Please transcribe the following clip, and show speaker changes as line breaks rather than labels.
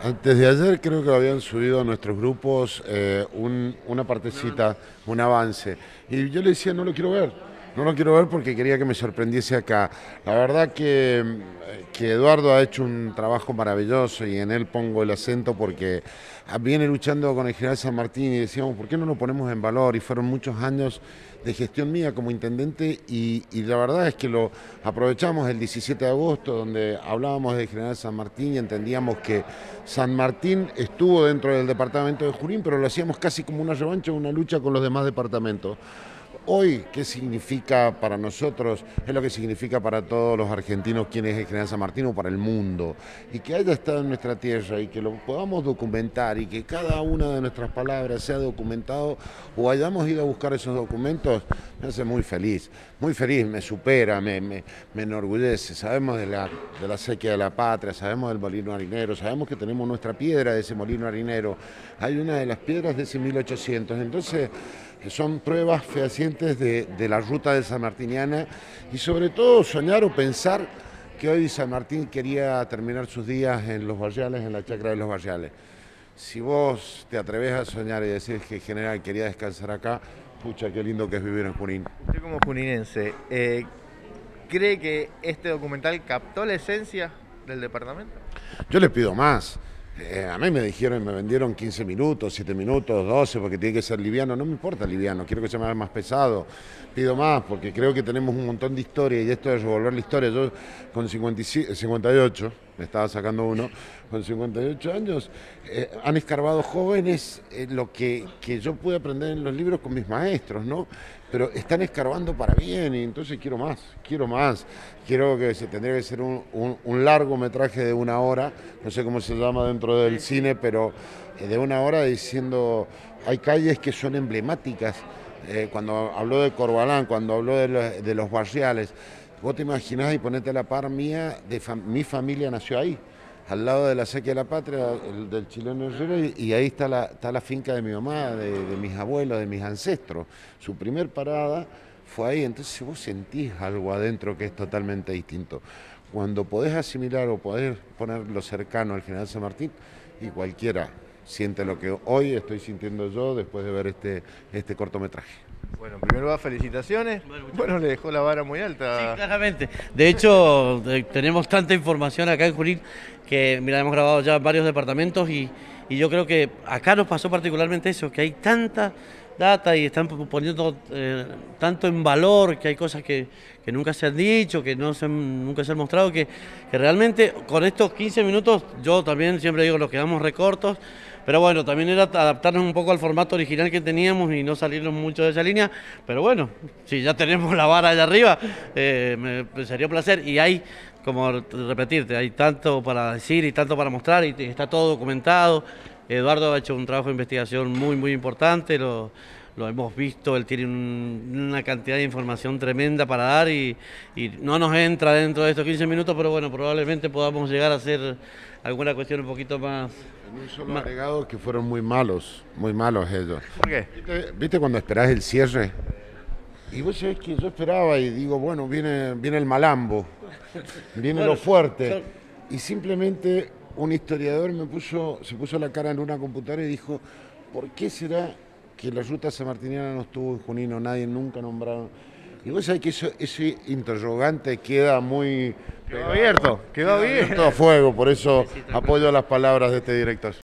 Antes de ayer creo que habían subido a nuestros grupos una partecita, un avance. Y yo le decía, no lo quiero ver. No lo quiero ver porque quería que me sorprendiese acá. La verdad que Eduardo ha hecho un trabajo maravilloso y en él pongo el acento porque viene luchando con el general San Martín y decíamos, ¿por qué no lo ponemos en valor? Y fueron muchos años de gestión mía como intendente y la verdad es que lo aprovechamos el 17 de agosto donde hablábamos del general San Martín y entendíamos que San Martín estuvo dentro del departamento de Junín, pero lo hacíamos casi como una revancha, una lucha con los demás departamentos. Hoy, ¿qué significa para nosotros? Es lo que significa para todos los argentinos quién es el general San Martín o para el mundo. Y que haya estado en nuestra tierra y que lo podamos documentar y que cada una de nuestras palabras sea documentado o hayamos ido a buscar esos documentos, me hace muy feliz, me supera, me enorgullece. Sabemos de la sequía de la patria, sabemos del molino harinero, sabemos que tenemos nuestra piedra de ese molino harinero. Hay una de las piedras de ese 1800. Entonces, son pruebas fehacientes de la ruta de San Martiniana y sobre todo soñar o pensar que hoy San Martín quería terminar sus días en Los Barriales, en la chacra de Los Barriales. Si vos te atreves a soñar y decís que el general quería descansar acá, pucha, qué lindo que es vivir en Junín.
Usted como juninense, ¿cree que este documental captó la esencia del departamento?
Yo les pido más. A mí me dijeron, me vendieron 15 minutos, 7 minutos, 12, porque tiene que ser liviano. No me importa liviano, quiero que sea más pesado. Pido más, porque creo que tenemos un montón de historia y esto de revolver la historia. Yo con 58, me estaba sacando uno, con 58 años, han escarbado jóvenes lo que yo pude aprender en los libros con mis maestros, ¿no? Pero están escarbando para bien y entonces quiero más, quiero más. Quiero que tendría que ser un largometraje de 1 hora, no sé cómo se llama dentro del cine, pero de 1 hora diciendo, hay calles que son emblemáticas. Cuando habló de Corbalán, cuando habló de los barriales, vos te imaginás y ponete a la par mía, mi familia nació ahí, al lado de la sequía de la patria, del chileno Herrera, y ahí está la finca de mi mamá, de mis abuelos, de mis ancestros. Su primer parada fue ahí, entonces vos sentís algo adentro que es totalmente distinto. Cuando podés asimilar o podés ponerlo cercano al general San Martín, y cualquiera siente lo que hoy estoy sintiendo yo después de ver este cortometraje.
Bueno, primero va felicitaciones. Bueno, le dejó la vara muy alta.
Sí, claramente. De hecho, tenemos tanta información acá en Junín que, mira, hemos grabado ya varios departamentos y yo creo que acá nos pasó particularmente eso, que hay tanta data y están poniendo tanto en valor, que hay cosas que nunca se han dicho, que nunca se han mostrado, que realmente con estos 15 minutos, yo también siempre digo, nos quedamos recortos, pero bueno, también era adaptarnos un poco al formato original que teníamos y no salirnos mucho de esa línea, pero bueno, si ya tenemos la vara allá arriba, me sería un placer y hay, como repetirte, hay tanto para decir y tanto para mostrar y está todo documentado. Eduardo ha hecho un trabajo de investigación muy importante, lo hemos visto, él tiene una cantidad de información tremenda para dar y no nos entra dentro de estos 15 minutos, pero bueno, probablemente podamos llegar a hacer alguna cuestión un poquito más.
En un solo agregado que fueron muy malos ellos.
¿Por qué?
¿Viste cuando esperás el cierre? Y vos sabés que yo esperaba y digo, bueno, viene el malambo, viene
Bueno,
lo fuerte. Y simplemente un historiador se puso la cara en una computadora y dijo, ¿por qué será que la ruta sanmartiniana no estuvo en Junín o nadie nunca nombraron? Y vos sabés que ese interrogante queda muy...
Quedó abierto, quedó abierto.
Abierto a fuego, por eso apoyo las palabras de este director.